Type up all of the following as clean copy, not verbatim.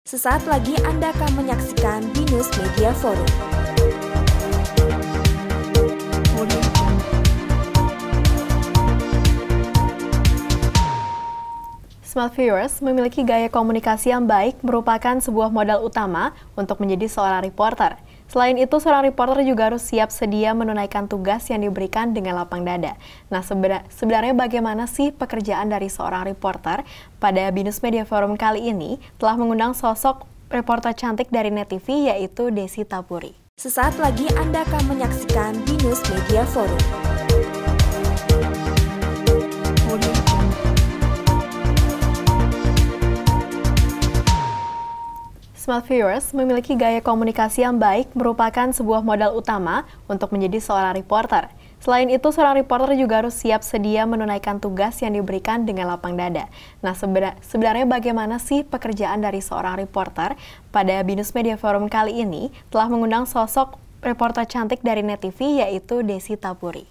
Sesaat lagi Anda akan menyaksikan BINUS Media Forum. Smart viewers, memiliki gaya komunikasi yang baik merupakan sebuah modal utama untuk menjadi seorang reporter. Selain itu, seorang reporter juga harus siap sedia menunaikan tugas yang diberikan dengan lapang dada. Nah, sebenarnya bagaimana sih pekerjaan dari seorang reporter? Pada BINUS Media Forum kali ini telah mengundang sosok reporter cantik dari Net TV, yaitu Desyta Puri. Sesaat lagi Anda akan menyaksikan BINUS Media Forum. Smart viewers, memiliki gaya komunikasi yang baik merupakan sebuah modal utama untuk menjadi seorang reporter. Selain itu, seorang reporter juga harus siap sedia menunaikan tugas yang diberikan dengan lapang dada. Nah, sebenarnya bagaimana sih pekerjaan dari seorang reporter? Pada BINUS Media Forum kali ini telah mengundang sosok reporter cantik dari Net TV, yaitu Desyta Puri.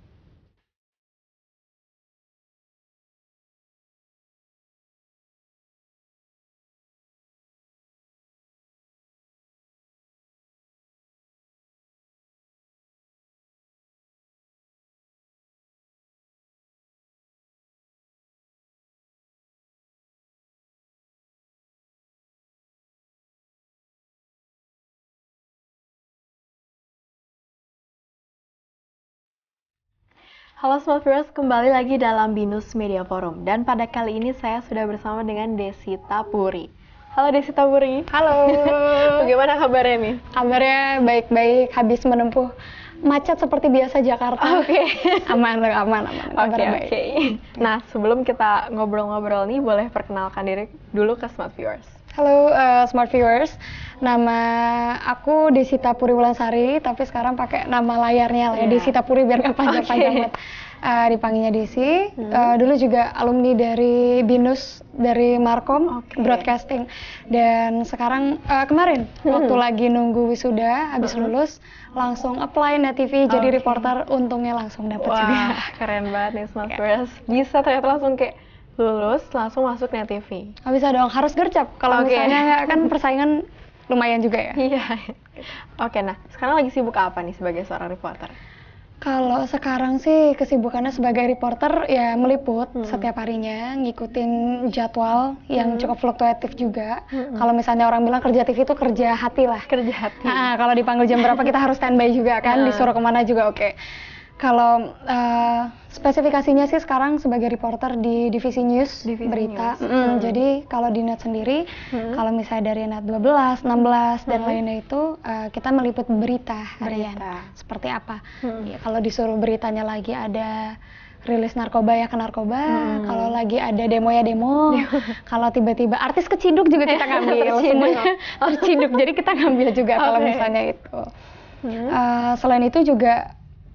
Halo Smart Viewers, kembali lagi dalam BINUS Media Forum. Dan pada kali ini saya sudah bersama dengan Desyta Puri. Halo Desyta Puri. Halo. Bagaimana kabarnya nih? Kabarnya baik-baik, habis menempuh macet seperti biasa Jakarta. Oke. Aman. Oke. Nah, sebelum kita ngobrol-ngobrol nih, boleh perkenalkan diri dulu ke Smart Viewers. Halo Smart Viewers, nama aku Desyta Puri Wulansari, tapi sekarang pakai nama layarnya lah ya, Desyta Puri biar nggak panjang-panjang banget. Dipanggilnya Desi. Dulu juga alumni dari BINUS, dari Markom, Broadcasting. Dan sekarang kemarin waktu lagi nunggu wisuda, habis lulus, langsung apply Net TV jadi reporter, untungnya langsung dapet juga. Keren banget nih Smart Viewers. Bisa ternyata langsung kayak lulus, langsung masuk Net TV. Nggak bisa dong, harus gercep. Kalau misalnya kan persaingan lumayan juga ya. Iya. Oke, nah sekarang lagi sibuk apa nih sebagai seorang reporter? Kalau sekarang sih kesibukannya sebagai reporter ya meliput setiap harinya, ngikutin jadwal yang cukup fluktuatif juga. Kalau misalnya orang bilang kerja TV itu kerja hati lah. Kerja hati. Nah, kalau dipanggil jam berapa kita harus standby juga kan, disuruh kemana juga oke. Kalau spesifikasinya sih sekarang sebagai reporter di divisi news, berita. Jadi kalau di Net sendiri, kalau misalnya dari Net 12, 16 dan lainnya itu kita meliput berita harian. Seperti apa? Ya, kalau disuruh beritanya lagi ada rilis narkoba ya ke narkoba, kalau lagi ada demo ya demo, kalau tiba-tiba artis keciduk juga kita ngambil, semuanya terciduk. Jadi kita ngambil juga kalau misalnya itu. Selain itu juga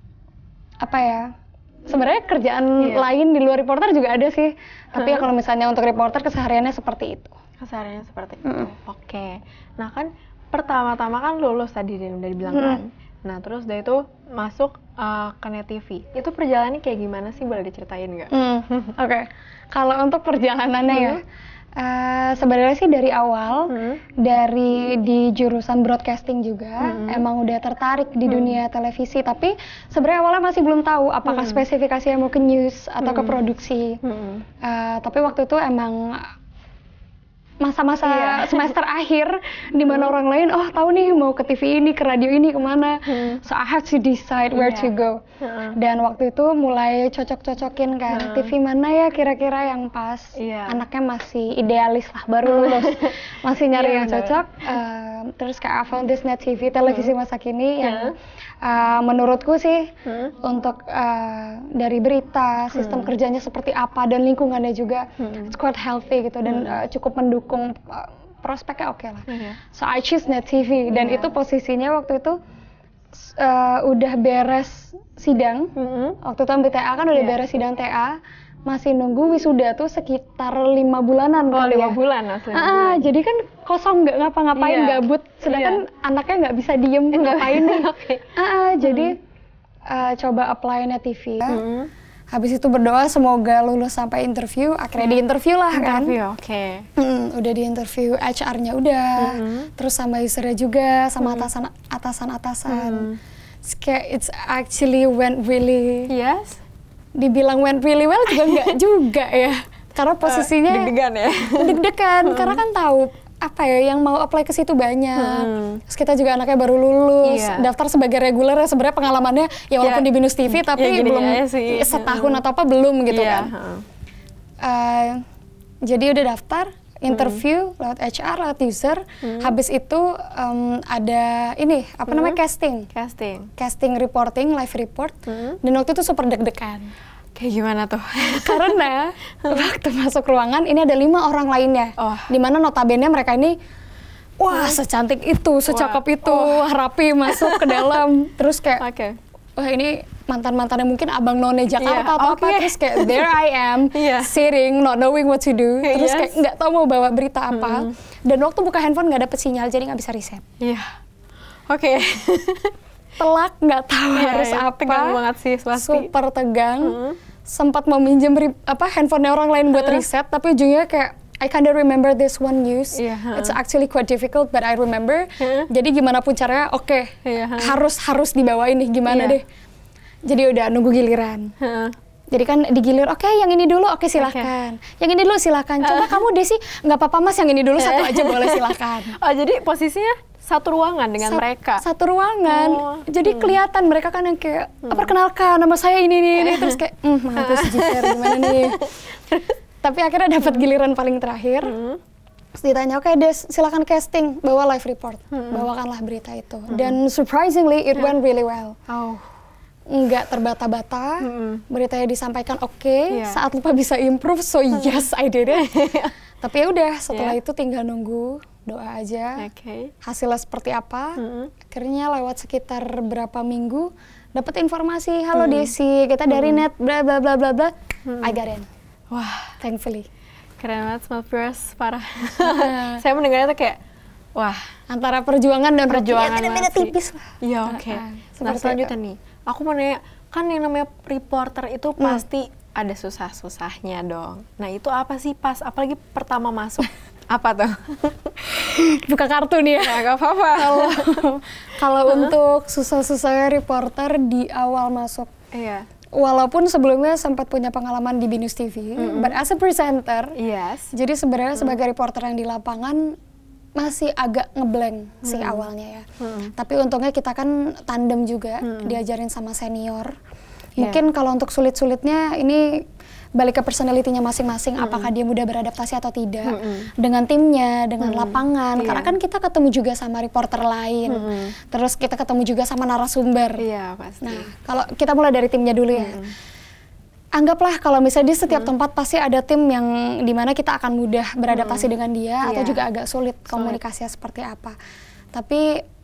apa ya, sebenarnya kerjaan lain di luar reporter juga ada sih, tapi ya kalau misalnya untuk reporter kesehariannya seperti itu. Kesehariannya seperti itu. Oke. Nah kan pertama-tama kan lulus tadi udah dibilang kan. Nah terus dari itu masuk ke Net TV. Itu perjalanannya kayak gimana sih, boleh diceritain nggak? Oke. Kalau untuk perjalanannya ya, sebenarnya sih dari awal, dari di jurusan broadcasting juga, emang udah tertarik di dunia televisi, tapi sebenarnya awalnya masih belum tahu apakah spesifikasinya mau ke news atau ke produksi. Tapi waktu itu emang masa-masa semester akhir di mana orang lain tahu nih mau ke TV ini, ke radio ini, kemana. So I have to decide where to go. Dan waktu itu mulai cocok-cocokin kan, TV mana ya kira-kira yang pas. Anaknya masih idealis lah, baru lulus, masih nyari yang cocok. Terus kayak I found this Net TV, televisi masa kini yang menurutku sih untuk dari berita, sistem kerjanya seperti apa dan lingkungannya juga it's quite healthy gitu, dan cukup mendukung, prospeknya oke lah. So I choose Net TV dan itu posisinya waktu itu udah beres sidang. Waktu itu MBTA kan udah beres sidang TA, masih nunggu wisuda tuh sekitar 5 bulanan kali ya. 5 bulan asli. Jadi kan kosong, nggak ngapa-ngapain, gabut. Sedangkan anaknya nggak bisa diem ngapain nih. Jadi coba apply Net TV. Habis itu berdoa semoga lulus sampai interview. Akhirnya di interview lah kan. Oke. Udah di interview, HR-nya udah. Terus sama usernya juga, sama atasan-atasan. Kayak it's actually went really. Yes. Dibilang went really well juga enggak juga ya. Karena posisinya deg-degan ya. Deg-degan karena kan tahu apa ya yang mau apply ke situ banyak. Terus kita juga anaknya baru lulus, daftar sebagai reguler ya, sebenarnya pengalamannya ya walaupun di BINUS TV tapi belum setahun atau apa belum gitu kan. Jadi udah daftar, interview lewat HR, lewat user. Habis itu ada ini apa namanya casting reporting, live report. Dan waktu itu super deg-degan. Kayak gimana tuh? Karena waktu masuk ruangan ini ada 5 orang lainnya, dimana notabene mereka ini secantik itu, secakep itu, rapi masuk ke dalam, terus kayak wah ini mantan-mantannya mungkin abang none Jakarta atau apa, terus kayak there I am sitting not knowing what to do, terus kayak nggak tahu mau bawa berita apa, dan waktu buka handphone nggak dapet sinyal jadi nggak bisa riset. Telak, nggak tahu harus apa. Tegang banget sih pasti. Super tegang. Sempat mau minjem handphonenya orang lain buat riset, tapi ujungnya kayak I kinda remember this one news. It's actually quite difficult, but I remember. Jadi gimana pun caranya, harus dibawa ini gimana deh. Jadi udah nunggu giliran. Jadi kan digilir, yang ini dulu, silakan. Yang ini dulu silakan. Coba kamu Desi, nggak apa-apa Mas, yang ini dulu satu aja boleh silakan. Jadi posisinya satu ruangan dengan mereka? Satu ruangan. Jadi kelihatan mereka kan yang kayak, perkenalkan nama saya ini. Terus kayak, mampus jiper gimana nih. Tapi akhirnya dapat giliran paling terakhir. Terus ditanya, oke Des, silakan casting, bawa live report. Bawakanlah berita itu. Dan surprisingly, it went really well. Nggak terbata-bata, beritanya disampaikan saat lupa bisa improve, so yes I did it. Tapi ya udah, setelah itu tinggal nunggu, doa aja, hasilnya seperti apa. Akhirnya lewat sekitar berapa minggu, dapat informasi, halo Desi, kita dari net, bla bla bla bla bla, I got in. Wah, thankfully. Keren banget, Smart Viewers, parah. Saya mendengarnya tuh kayak, wah. Antara perjuangan dan perjuangan beda-beda tipis lah. Iya, Nah, selanjutnya nih, aku mau nanya, kan yang namanya reporter itu pasti ada susah-susahnya dong. Nah itu apa sih pas, apalagi pertama masuk? Apa tuh? Buka kartu nih ya. Nggak apa-apa. Kalau untuk susah-susahnya reporter di awal masuk. Walaupun sebelumnya sempat punya pengalaman di BINUS TV, but as a presenter, jadi sebenarnya sebagai reporter yang di lapangan masih agak ngeblank sih awalnya ya. Tapi untungnya kita kan tandem juga, diajarin sama senior. Mungkin kalau untuk sulit-sulitnya ini balik ke personality-nya masing-masing, apakah dia mudah beradaptasi atau tidak dengan timnya, dengan lapangan. Karena kan kita ketemu juga sama reporter lain, terus kita ketemu juga sama narasumber. Pasti. Nah, kalau kita mulai dari timnya dulu ya. Anggaplah kalau misalnya di setiap tempat pasti ada tim yang dimana kita akan mudah beradaptasi dengan dia, atau juga agak sulit komunikasinya seperti apa. Tapi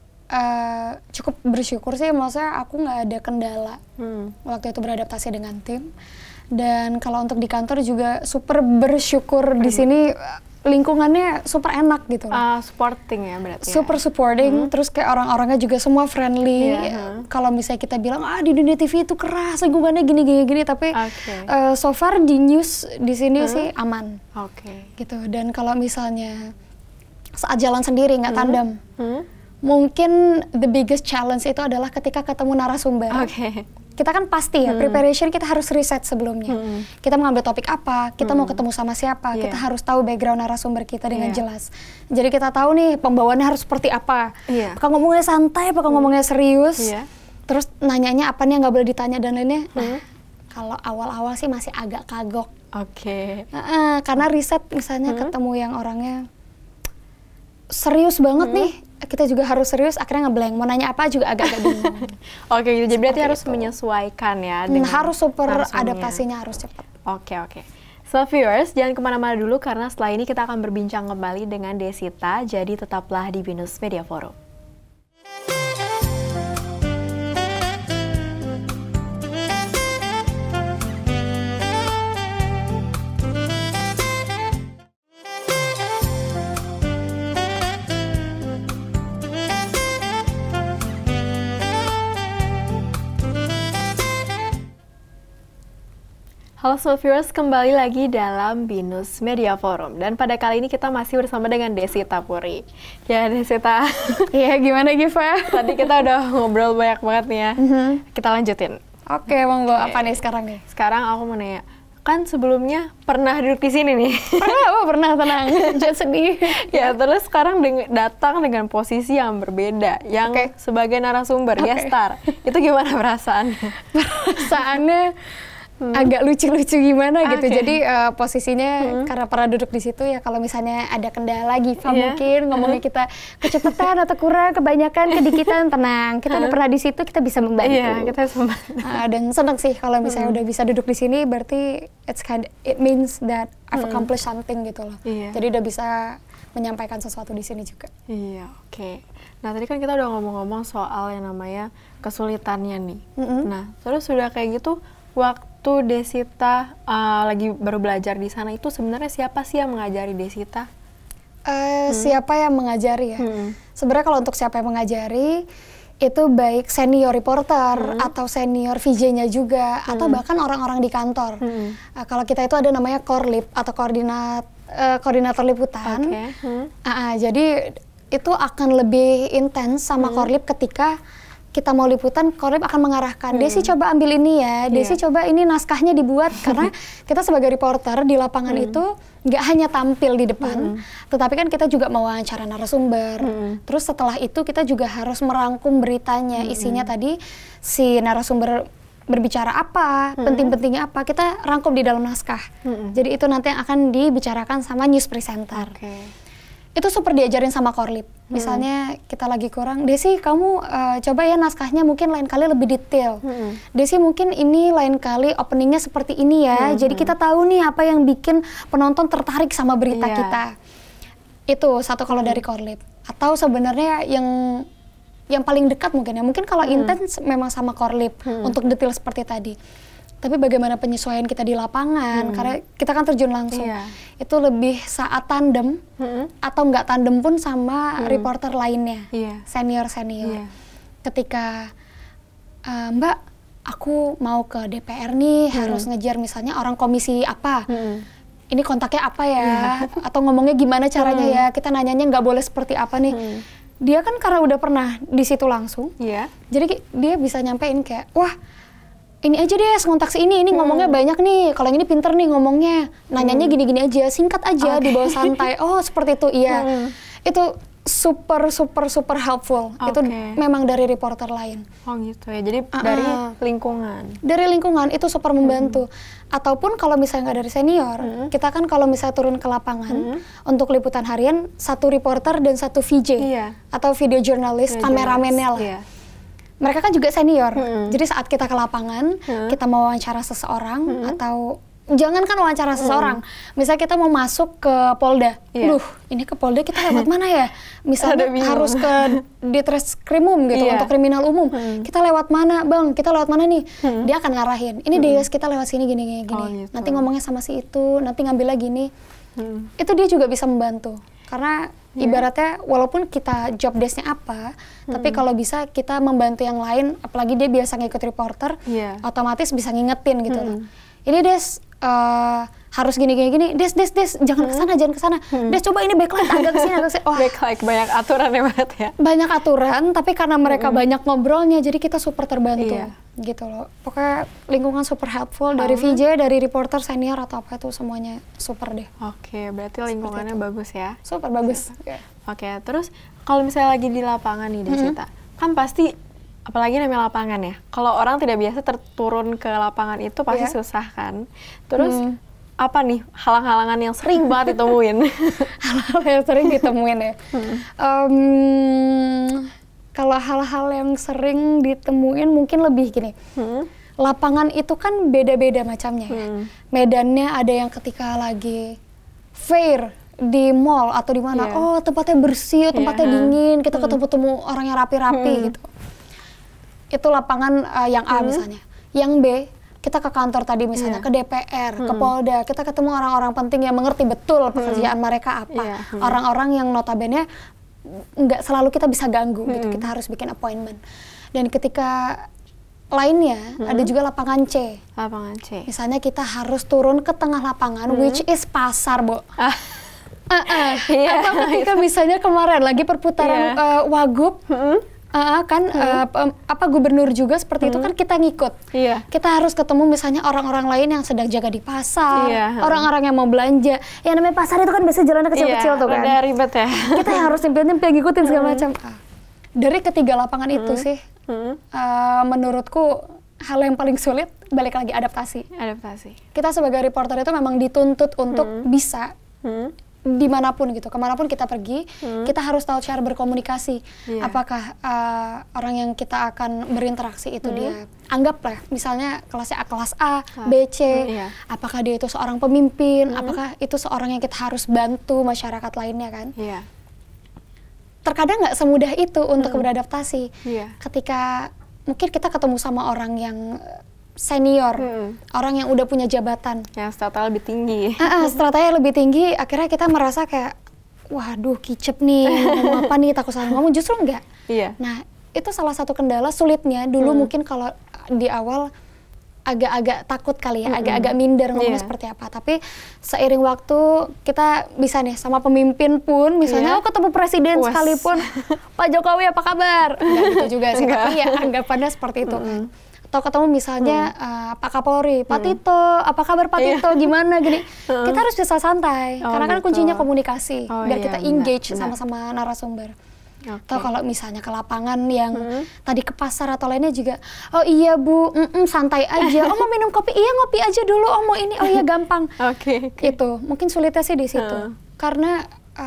cukup bersyukur sih, maksudnya aku nggak ada kendala waktu itu beradaptasi dengan tim. Dan kalau untuk di kantor juga super bersyukur di sini lingkungannya super enak gitu. Supporting ya berarti. Super supporting, terus kayak orang-orangnya juga semua friendly. Kalau misalnya kita bilang di dunia TV itu keras, lingkungannya gini, tapi so far di news di sini sih aman. Gitu. Dan kalau misalnya saat jalan sendiri nggak tandem, mungkin the biggest challenge itu adalah ketika ketemu narasumber. Kita kan pasti ya, preparation kita harus riset sebelumnya. Kita mengambil topik apa, kita mau ketemu sama siapa, kita harus tahu background narasumber kita dengan jelas. Jadi kita tahu nih pembawaannya harus seperti apa. Apakah ngomongnya santai, apakah ngomongnya serius. Terus nanyanya apa nih yang nggak boleh ditanya dan lainnya. Kalau awal-awal sih masih agak kagok. Karena riset misalnya ketemu yang orangnya serius banget nih, kita juga harus serius, akhirnya ngeblank, mau nanya apa juga agak-agak bingung. Gitu, jadi berarti harus menyesuaikan ya dengan harus super adaptasinya harus cepat. So viewers, jangan kemana-mana dulu karena setelah ini kita akan berbincang kembali dengan Desyta, jadi tetaplah di BINUS Media Forum. Halo Smart Viewers, kembali lagi dalam BINUS Media Forum. Dan pada kali ini kita masih bersama dengan Desyta Puri. Ya Desyta. Iya, gimana Giva? Tadi kita udah ngobrol banyak banget nih ya. Kita lanjutin. Oke, monggo. Apa nih sekarang nih? Sekarang aku mau nanya, kan sebelumnya pernah duduk di sini nih. Pernah, tenang. Jangan sedih. Ya, terus sekarang datang dengan posisi yang berbeda, yang sebagai narasumber, guest star. Itu gimana perasaannya? Perasaannya agak lucu-lucu gimana gitu. Jadi posisinya karena pernah duduk di situ ya, kalau misalnya ada kendala Giva mungkin ngomongnya kita kecepatan atau kurang, kebanyakan, kedikitan, tenang. Kita udah pernah di situ, kita bisa membantu. Iya, kita bisa membantu. Dan senang sih kalau misalnya udah bisa duduk di sini, berarti it means that I've accomplished something gitu loh. Jadi udah bisa menyampaikan sesuatu di sini juga. Iya, oke. Nah, tadi kan kita udah ngomong-ngomong soal yang namanya kesulitannya nih. Nah, terus sudah kayak gitu, waktu Desyta lagi baru belajar di sana itu sebenarnya siapa sih yang mengajari Desyta? Siapa yang mengajari ya? Sebenarnya kalau untuk siapa yang mengajari, itu baik senior reporter atau senior VJ-nya juga, atau bahkan orang-orang di kantor. Kalau kita itu ada namanya korlip atau koordinator liputan. Jadi itu akan lebih intens sama korlip ketika kita mau liputan, korlip akan mengarahkan, Desi coba ambil ini ya, Desi coba ini naskahnya dibuat, karena kita sebagai reporter di lapangan itu nggak hanya tampil di depan, tetapi kan kita juga mewawancara narasumber, terus setelah itu kita juga harus merangkum beritanya, isinya tadi si narasumber berbicara apa, penting-pentingnya apa, kita rangkum di dalam naskah. Jadi itu nanti yang akan dibicarakan sama news presenter. Itu super diajarin sama korlip. Misalnya kita lagi kurang, Desi kamu coba ya naskahnya mungkin lain kali lebih detail. Desi mungkin ini lain kali openingnya seperti ini ya. Jadi kita tahu nih apa yang bikin penonton tertarik sama berita kita. Itu satu kalau dari korlip. Atau sebenarnya yang paling dekat mungkin ya. Mungkin kalau intens memang sama korlip untuk detail seperti tadi. Tapi bagaimana penyesuaian kita di lapangan, karena kita kan terjun langsung, itu lebih saat tandem, atau nggak tandem pun sama reporter lainnya, senior-senior. Ketika, Mbak, aku mau ke DPR nih, harus ngejar misalnya orang komisi apa, ini kontaknya apa ya, atau ngomongnya gimana caranya ya, kita nanyanya nggak boleh seperti apa nih. Dia kan karena udah pernah di situ langsung, jadi dia bisa nyampein kayak, wah, ini aja deh, ngontak si ini ngomongnya banyak nih, kalau yang ini pinter nih ngomongnya, nanyanya gini-gini aja, singkat aja, dibawa santai, oh seperti itu, iya. Itu super helpful, itu memang dari reporter lain. Oh gitu ya, jadi dari lingkungan? Dari lingkungan, itu super membantu. Ataupun kalau misalnya nggak dari senior, kita kan kalau misalnya turun ke lapangan, untuk liputan harian, satu reporter dan satu VJ, atau video jurnalis, kameramennya lah. Mereka kan juga senior, jadi saat kita ke lapangan, kita mau wawancara seseorang, atau jangankan wawancara seseorang, misalnya kita mau masuk ke Polda, ini ke Polda kita lewat mana ya? Misalnya harus ke Ditreskrimum gitu, untuk kriminal umum, kita lewat mana Bang, kita lewat mana nih? Dia akan ngarahin, ini Des, kita lewat sini gini, nanti ngomongnya sama si itu, nanti ngambilnya gini, itu dia juga bisa membantu. Karena ibaratnya walaupun kita job desk-nya apa, tapi kalau bisa kita membantu yang lain, apalagi dia biasa ngikut reporter, otomatis bisa ngingetin gitu loh. Ini Des, harus gini, Des, jangan kesana, Des, coba ini backlight agak kesini. Backlight, banyak aturan ya banget ya? Banyak aturan, tapi karena mereka banyak ngobrolnya, jadi kita super terbantu. Gitu loh. Pokoknya lingkungan super helpful, dari VJ, dari reporter, senior, atau apa itu semuanya super deh. Oke, berarti lingkungannya bagus ya? Super bagus. Oke, terus kalau misalnya lagi di lapangan nih Desyta, kan pasti, apalagi namanya lapangan ya, kalau orang tidak biasa turun ke lapangan itu pasti susah kan? Terus apa nih halang-halangan yang sering banget ditemuin? Hal-hal yang sering ditemuin ya? Kalau hal-hal yang sering ditemuin mungkin lebih gini, lapangan itu kan beda-beda macamnya ya. Medannya ada yang ketika lagi fair di mall atau di mana, oh tempatnya bersih, tempatnya dingin, kita ketemu orang yang rapi-rapi gitu. Itu lapangan yang A misalnya. Yang B, kita ke kantor tadi misalnya, ke DPR, ke Polda, kita ketemu orang-orang penting yang mengerti betul pekerjaan mereka apa. Orang-orang yang notabene nggak selalu kita bisa ganggu gitu, kita harus bikin appointment. Dan ketika lainnya ada juga lapangan C. Lapangan C. Misalnya kita harus turun ke tengah lapangan, which is pasar, Bo. Iya. Atau ketika misalnya kemarin lagi perputaran Wagub, gubernur juga seperti itu kan kita ngikut. Iya. Kita harus ketemu misalnya orang-orang lain yang sedang jaga di pasar, orang-orang yang mau belanja. Yang namanya pasar itu kan biasanya jalannya kecil-kecil tuh kan. Udah ribet ya. Kita yang harus nyempil-nyempil ngikutin segala macam. Dari ketiga lapangan itu sih, menurutku hal yang paling sulit balik lagi adaptasi. Kita sebagai reporter itu memang dituntut untuk bisa dimanapun gitu, kemanapun kita pergi, kita harus tahu cara berkomunikasi. Apakah orang yang kita akan berinteraksi itu dia, anggaplah misalnya kelasnya kelas A, B, C, apakah dia itu seorang pemimpin, apakah itu seorang yang kita harus bantu masyarakat lainnya kan? Terkadang nggak semudah itu untuk beradaptasi. Ketika mungkin kita ketemu sama orang yang senior, orang yang udah punya jabatan, yang strata lebih tinggi. Stratanya lebih tinggi, akhirnya kita merasa kayak, waduh kicep nih, ngomong apa nih, takut salah ngomong, justru enggak. Nah, itu salah satu kendala sulitnya. Dulu mungkin kalau di awal agak-agak takut kali ya, agak-agak minder ngomongnya seperti apa. Tapi seiring waktu kita bisa nih sama pemimpin pun, misalnya ketemu presiden sekalipun, Pak Jokowi apa kabar? Enggak gitu juga sih, tapi ya anggapannya seperti itu kan. Atau ketemu misalnya Pak Kapolri, Pak Tito, apa kabar Pak Tito, gimana gini. Kita harus bisa santai, karena kan kuncinya komunikasi, biar kita engage sama-sama narasumber. Atau kalau misalnya ke lapangan yang tadi ke pasar atau lainnya juga, oh iya Bu, santai aja, oh mau minum kopi, iya ngopi aja dulu, oh mau ini, oh iya gampang. Itu, mungkin sulitnya sih di situ. Karena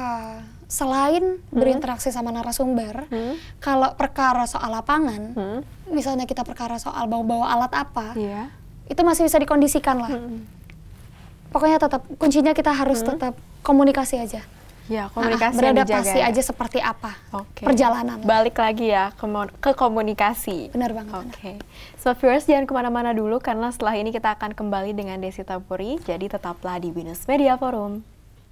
selain berinteraksi sama narasumber, kalau perkara soal lapangan, misalnya kita perkara soal bawa-bawa alat apa, itu masih bisa dikondisikan lah. Pokoknya tetap, kuncinya kita harus tetap komunikasi aja. Komunikasi beradaptasi ya. aja seperti apa perjalanan. Balik lagi ya ke komunikasi. Benar banget. So viewers jangan kemana-mana dulu karena setelah ini kita akan kembali dengan Desyta Puri. Jadi tetaplah di BINUS Media Forum.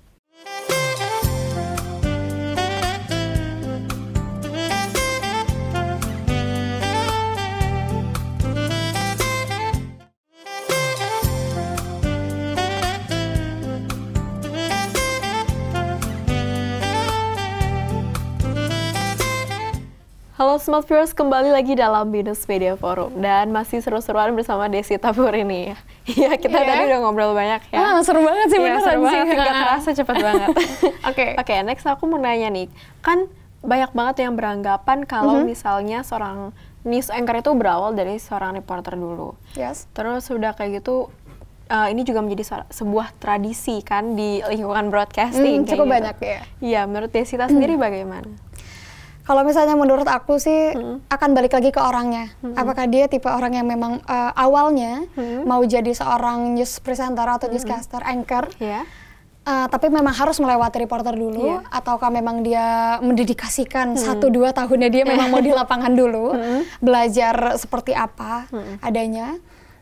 Halo Smart Viewers, kembali lagi dalam BINUS Media Forum dan masih seru-seruan bersama Desyta Puri nih. Iya, kita tadi udah ngobrol banyak ya. Seru banget sih, beneran seru sih. banget, nggak terasa cepet banget. Oke, next aku mau nanya nih, kan banyak banget yang beranggapan kalau misalnya seorang news anchor itu berawal dari seorang reporter dulu. Terus udah kayak gitu, ini juga menjadi sebuah tradisi kan di lingkungan broadcasting. Cukup banyak ya. Iya, menurut Desyta sendiri bagaimana? Kalau misalnya menurut aku sih akan balik lagi ke orangnya. Apakah dia tipe orang yang memang awalnya mau jadi seorang news presenter atau newscaster, anchor, tapi memang harus melewati reporter dulu, ataukah memang dia mendedikasikan 1-2 tahunnya dia memang mau di lapangan dulu, belajar seperti apa adanya.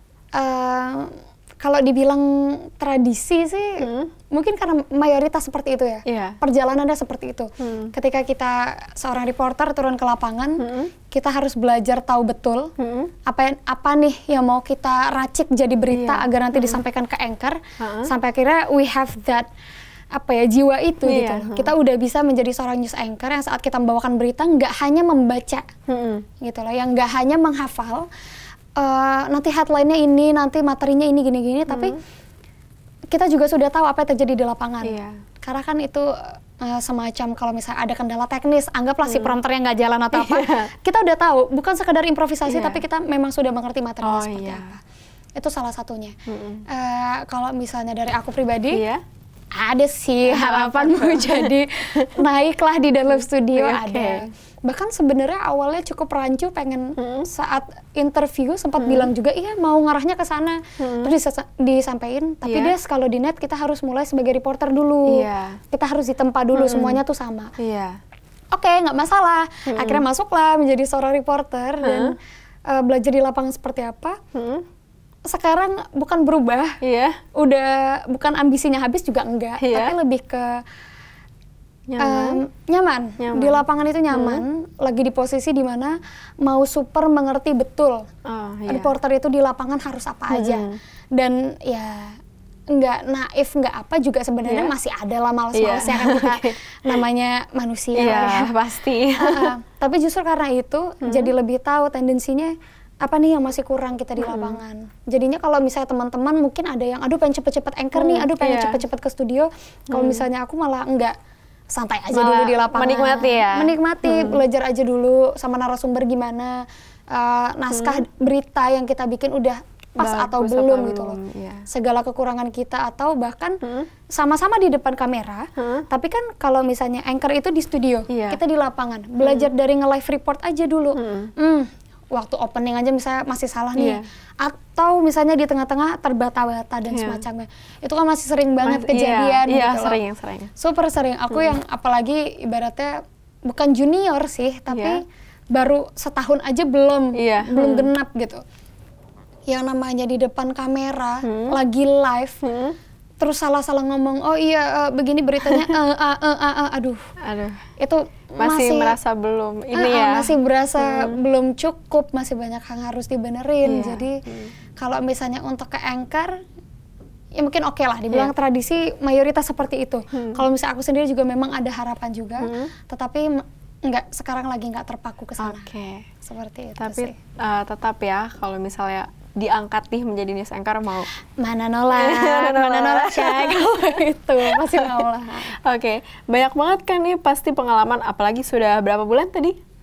Kalau dibilang tradisi sih, mungkin karena mayoritas seperti itu ya. Perjalanannya seperti itu. Ketika kita seorang reporter turun ke lapangan, kita harus belajar tahu betul apa nih yang mau kita racik jadi berita agar nanti disampaikan ke anchor, sampai akhirnya we have that jiwa itu gitu. Kita udah bisa menjadi seorang news anchor yang saat kita membawakan berita nggak hanya membaca gitu loh, yang nggak hanya menghafal. Nanti headline-nya ini, nanti materinya ini gini-gini, tapi kita juga sudah tahu apa yang terjadi di lapangan. Karena kan itu semacam kalau misalnya ada kendala teknis, anggaplah si prompternya nggak jalan atau apa, kita udah tahu, bukan sekedar improvisasi, tapi kita memang sudah mengerti materinya seperti apa. Itu salah satunya. Kalau misalnya dari aku pribadi, ada sih harapan mau jadi naiklah di dalam studio, ada. Bahkan sebenarnya awalnya cukup rancu, pengen saat interview sempat bilang juga, iya mau ngarahnya ke sana. Terus disampaikan, tapi dia kalau di net kita harus mulai sebagai reporter dulu. Kita harus ditempa dulu, semuanya tuh sama. Oke, nggak masalah. Akhirnya masuklah menjadi seorang reporter dan belajar di lapangan seperti apa. Sekarang bukan berubah, udah bukan ambisinya habis juga enggak, tapi lebih ke Nyaman. Di lapangan itu nyaman, lagi di posisi di mana mau super mengerti betul reporter itu di lapangan harus apa aja. Dan ya nggak naif, nggak apa juga sebenarnya masih ada lah males-malesnya kan kita namanya manusia ya. Pasti. Tapi justru karena itu jadi lebih tahu tendensinya apa nih yang masih kurang kita di lapangan. Jadinya kalau misalnya teman-teman mungkin ada yang aduh pengen cepet-cepet anchor nih, aduh pengen cepet-cepet ke studio. Kalau misalnya aku malah enggak, santai aja dulu di lapangan. Menikmati ya? Menikmati, belajar aja dulu sama narasumber gimana, naskah berita yang kita bikin udah pas atau belum gitu loh. Segala kekurangan kita atau bahkan sama-sama di depan kamera, tapi kan kalau misalnya anchor itu di studio, kita di lapangan. Belajar dari nge-live report aja dulu. Waktu opening aja misalnya masih salah nih, atau misalnya di tengah-tengah terbata-bata dan semacamnya, itu kan masih sering banget kejadian gitu loh. Sering. Super sering. Aku yang apalagi ibaratnya bukan junior sih, tapi baru setahun aja belum genap gitu. Yang namanya di depan kamera, lagi live, terus salah-salah ngomong, oh iya begini beritanya, aduh. Itu masih merasa belum masih berasa belum cukup, masih banyak yang harus dibenerin. Jadi kalau misalnya untuk ke anchor ya mungkin oke lah dibilang tradisi, mayoritas seperti itu. Kalau misalnya aku sendiri juga memang ada harapan juga, tetapi sekarang lagi nggak terpaku ke sana. Seperti itu. Tapi sih. Tetap ya kalau misalnya diangkat nih menjadi news anchor mau mana nolak Syak kalau itu masih mau lah. Banyak banget kan nih pasti pengalaman, apalagi sudah berapa bulan tadi?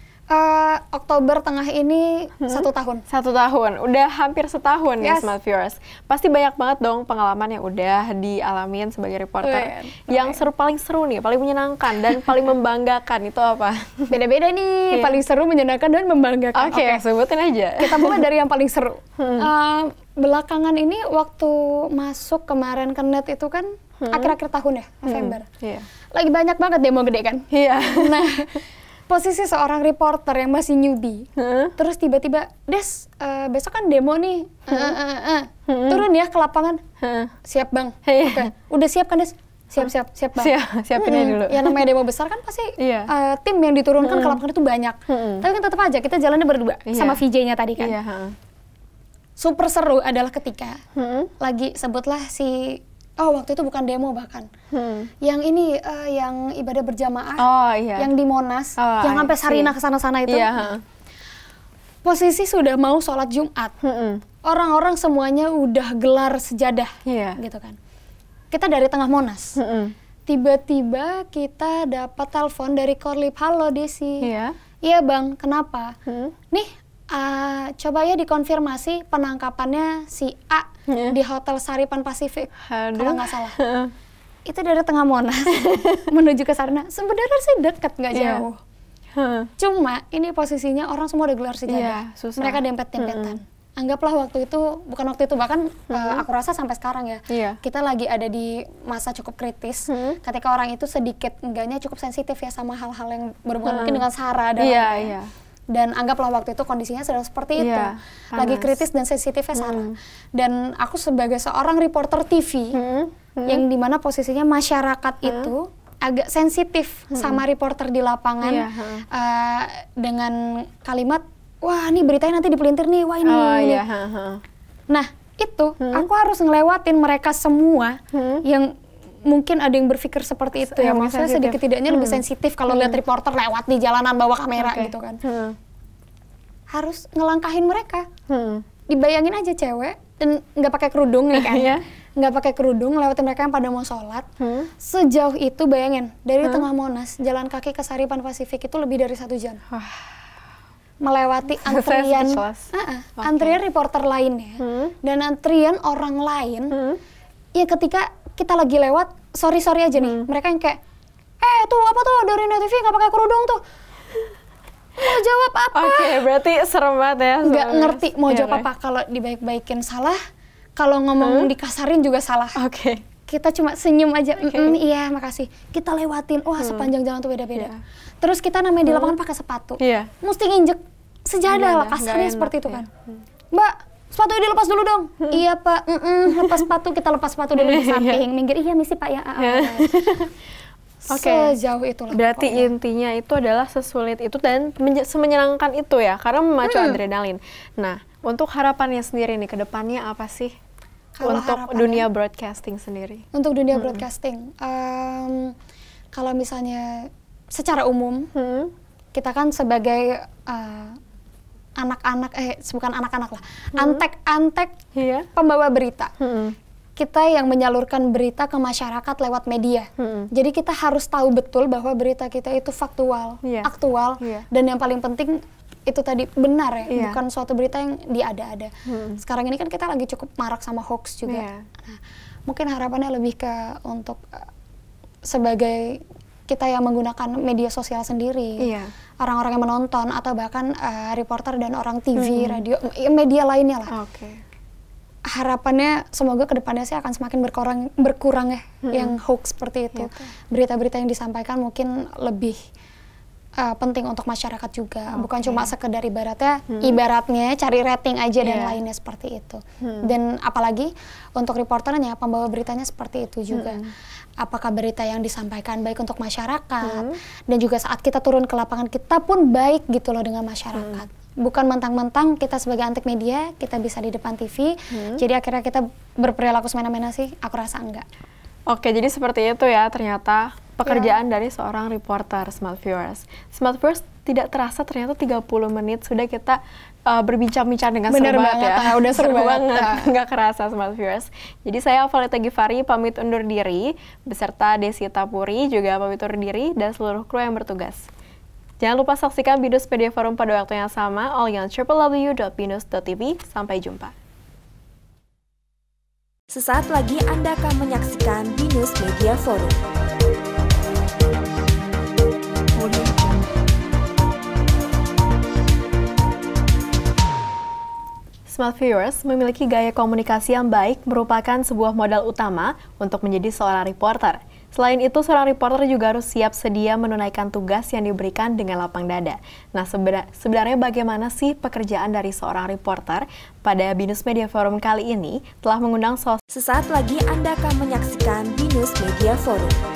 Oktober tengah ini 1 tahun. 1 tahun, udah hampir setahun nih Smart Viewers. Pasti banyak banget dong pengalaman yang udah dialamin sebagai reporter. Yang paling seru nih, paling menyenangkan dan paling membanggakan itu apa? Beda-beda nih, paling seru, menyenangkan dan membanggakan. Sebutin aja. Kita mulai dari yang paling seru. Belakangan ini waktu masuk kemarin ke net itu kan akhir-akhir tahun ya, November. Lagi banyak banget demo gede kan? Nah, posisi seorang reporter yang masih newbie, terus tiba-tiba, Des, besok kan demo nih, turun ya ke lapangan, siap bang, udah siap kan Des? Siap bang. Siapinnya dulu. Ya namanya demo besar kan pasti tim yang diturunkan ke lapangan itu banyak, tapi kan tetap aja kita jalannya berdua sama VJ-nya tadi kan. Super seru adalah ketika lagi sebutlah si waktu itu bukan demo bahkan. Yang ini yang ibadah berjamaah, yang di Monas, yang sampai Sarinah kesana-sana itu. Posisi sudah mau sholat Jumat. Orang-orang semuanya udah gelar sejadah, gitu kan. Kita dari tengah Monas. Tiba-tiba kita dapat telepon dari Korlip, halo Desi. Iya bang, kenapa? Nih, coba ya dikonfirmasi penangkapannya si A di Hotel Saripan Pasifik, kalau nggak salah. Itu dari tengah Monas menuju ke sana. Sebenarnya sih dekat, nggak jauh. Cuma ini posisinya orang semua udah gelar sejadah. Mereka dempet-dempetan. Anggaplah waktu itu, bukan waktu itu, bahkan aku rasa sampai sekarang ya. Kita lagi ada di masa cukup kritis. Ketika orang itu sedikit enggaknya cukup sensitif ya sama hal-hal yang berhubungan mungkin dengan SARA dan lain-lain. Dan anggaplah waktu itu kondisinya sedang seperti itu, lagi kritis dan sensitifnya Sarah. Dan aku sebagai seorang reporter TV, yang dimana posisinya masyarakat itu agak sensitif sama reporter di lapangan, dengan kalimat, wah ini beritanya nanti dipelintir nih, wah ini. Nah itu, aku harus ngelewatin mereka semua yang mungkin ada yang berpikir seperti itu ya, maksudnya sedikit tidaknya lebih sensitif kalau lihat reporter lewat di jalanan bawa kamera gitu kan. Harus ngelangkahin mereka. Dibayangin aja cewek dan nggak pakai kerudung nih kan, nggak pakai kerudung lewatin mereka yang pada mau sholat. Sejauh itu bayangin, dari tengah Monas jalan kaki ke Saripan Pasifik itu lebih dari 1 jam. Melewati antrian antrian reporter lainnya dan antrian orang lain. Ya ketika kita lagi lewat, sorry aja nih, mereka yang kayak, tuh apa tuh dari Net TV nggak pakai kerudung tuh, mau jawab apa? Berarti serem banget ya. Nggak ngerti mau jawab apa, kalau dibaik-baikin salah, kalau ngomong dikasarin juga salah. Kita cuma senyum aja, iya makasih. Kita lewatin, wah sepanjang jalan tuh beda-beda. Terus kita namanya di lapangan pakai sepatu, mesti nginjek sejadah lah, kasarnya seperti itu kan. Mbak, sepatu dilepas dulu dong. Iya pak, lepas sepatu, kita lepas sepatu dulu di samping, minggir, iya misi pak ya. Sejauh itulah. Berarti intinya itu adalah sesulit itu dan semenyenangkan itu ya, karena memacu adrenalin. Nah, untuk harapannya sendiri nih, ke depannya apa sih? Untuk dunia broadcasting sendiri. Untuk dunia broadcasting, kalau misalnya secara umum, kita kan sebagai anak-anak, bukan anak-anak lah, antek-antek pembawa berita. Kita yang menyalurkan berita ke masyarakat lewat media. Jadi kita harus tahu betul bahwa berita kita itu faktual, aktual, dan yang paling penting itu tadi benar ya, bukan suatu berita yang diada-ada. Sekarang ini kan kita lagi cukup marak sama hoax juga. Nah, mungkin harapannya lebih ke untuk sebagai kita yang menggunakan media sosial sendiri, orang-orang yang menonton atau bahkan reporter dan orang TV, radio, media lainnya lah. Harapannya semoga kedepannya sih akan semakin berkurang ya yang hoax seperti itu. Berita-berita yang disampaikan mungkin lebih penting untuk masyarakat juga, bukan cuma sekedar ibaratnya cari rating aja dan lainnya seperti itu. Dan apalagi untuk reporternya, pembawa beritanya seperti itu juga. Apakah berita yang disampaikan baik untuk masyarakat, dan juga saat kita turun ke lapangan kita pun baik gitu loh dengan masyarakat. Bukan mentang-mentang kita sebagai antek media, kita bisa di depan TV, jadi akhirnya kita berperilaku semena-mena sih, aku rasa enggak. Oke, jadi seperti itu ya ternyata pekerjaan dari seorang reporter, Smart Viewers. Smart Viewers tidak terasa ternyata 30 menit sudah kita berbincang-bincang dengan seru banget ya. Udah seru banget. Nggak kerasa, Smart Viewers. Jadi saya Valita Givari pamit undur diri, beserta Desyta Puri juga pamit undur diri dan seluruh kru yang bertugas. Jangan lupa saksikan BINUS Media Forum pada waktu yang sama, only on www.binus.tv. Sampai jumpa. Sesaat lagi Anda akan menyaksikan BINUS Media Forum. Smart Viewers memiliki gaya komunikasi yang baik merupakan sebuah modal utama untuk menjadi seorang reporter. Selain itu, seorang reporter juga harus siap sedia menunaikan tugas yang diberikan dengan lapang dada. Nah, sebenarnya bagaimana sih pekerjaan dari seorang reporter? Pada BINUS Media Forum kali ini telah mengundang Sesaat lagi Anda akan menyaksikan BINUS Media Forum.